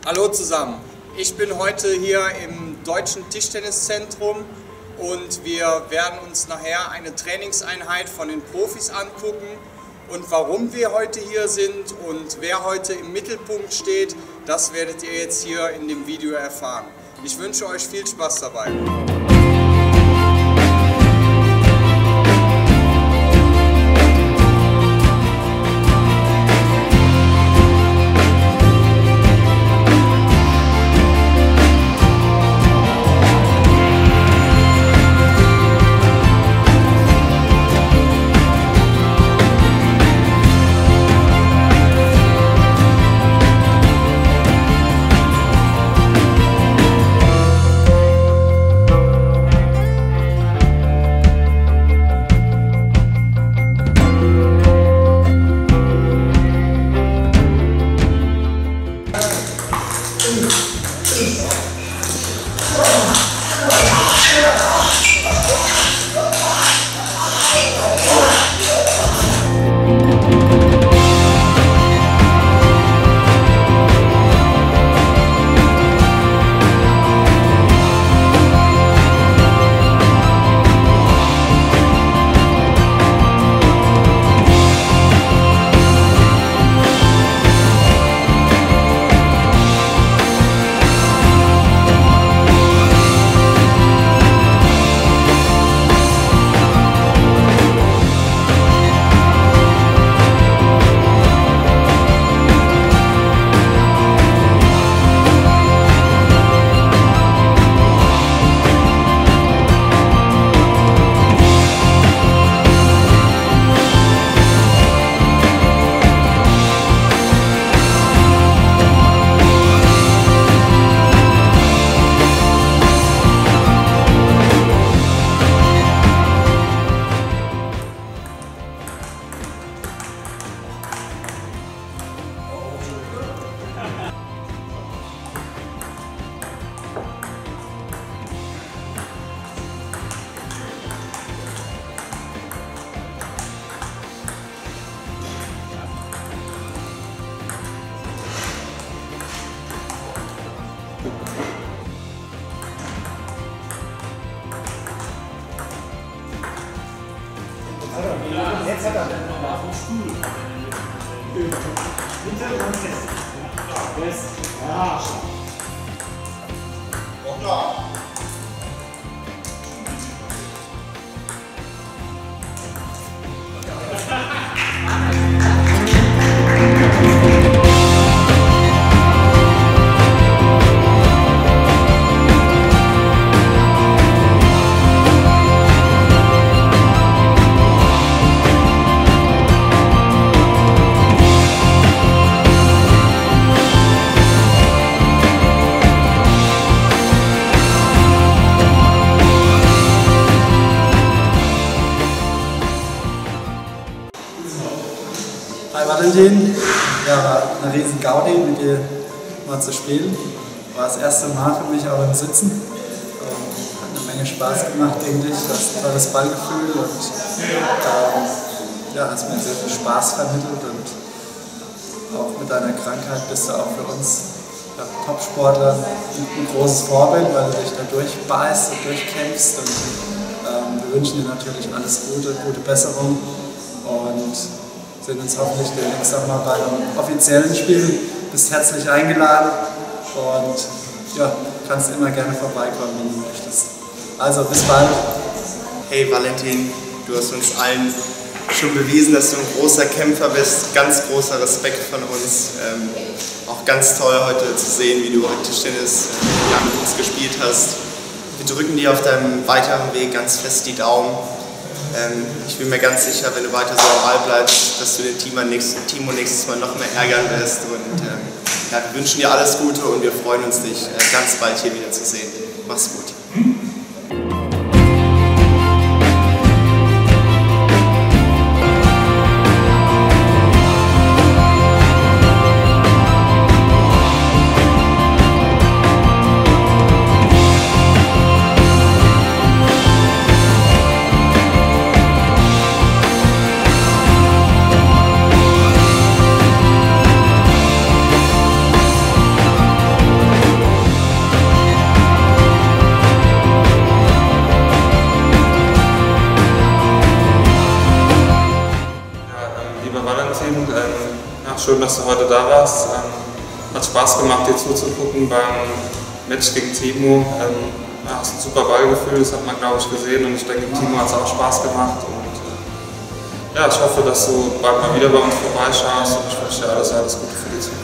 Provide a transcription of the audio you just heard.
Hallo zusammen, ich bin heute hier im Deutschen Tischtenniszentrum und wir werden uns nachher eine Trainingseinheit von den Profis angucken. Und warum wir heute hier sind und wer heute im Mittelpunkt steht, das werdet ihr jetzt hier in dem Video erfahren. Ich wünsche euch viel Spaß dabei. Jetzt hat er auf dem Stuhl. Hinter uns fest. Ja. Und da. Hi Valentin, ja, war eine riesen Gaudi mit dir mal zu spielen. War das erste Mal für mich auch im Sitzen. Hat eine Menge Spaß gemacht gegen dich, du hast ein tolles Ballgefühl und ja, hast mir sehr viel Spaß vermittelt und auch mit deiner Krankheit bist du auch für uns Top-Sportler ein großes Vorbild, weil du dich da durchbeißt und durchkämpfst und wir wünschen dir natürlich alles Gute, gute Besserung und sehen uns hoffentlich demnächst auch mal bei einem offiziellen Spiel. Bist herzlich eingeladen und ja, kannst immer gerne vorbeikommen, wenn du möchtest. Also bis bald. Hey Valentin, du hast uns allen schon bewiesen, dass du ein großer Kämpfer bist. Ganz großer Respekt von uns. Auch ganz toll heute zu sehen, wie du Tischtennis mit uns gespielt hast. Wir drücken dir auf deinem weiteren Weg ganz fest die Daumen. Ich bin mir ganz sicher, wenn du weiter so am Ball bleibst, dass du den Timo nächstes Mal noch mehr ärgern wirst. Und ja, wir wünschen dir alles Gute und wir freuen uns, dich ganz bald hier wieder zu sehen. Mach's gut. schön, dass du heute da warst. Hat Spaß gemacht, dir zuzugucken beim Match gegen Timo. Ja, hast ein super Ballgefühl, das hat man, glaube ich, gesehen, und ich denke, Timo hat es auch Spaß gemacht. Und ja, ich hoffe, dass du bald mal wieder bei uns vorbeischaust, und ich wünsche dir alles Gute für die Zukunft.